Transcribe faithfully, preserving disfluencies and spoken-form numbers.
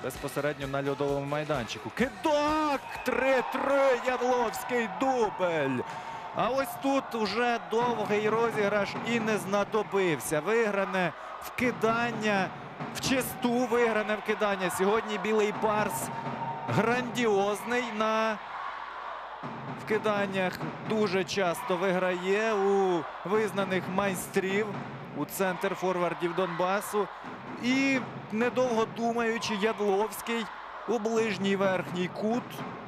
безпосередньо на льодовому майданчику. Кидок! три-три, Ядловський дубль. А ось тут уже довгий розіграш і не знадобився. Вигране вкидання, вчисту вигране вкидання. Сьогодні Білий Барс грандіозний на вкиданнях. Дуже часто виграє у визнаних майстрів, у центр форвардів Донбасу. І, недовго думаючи, Ядловський у ближній верхній кут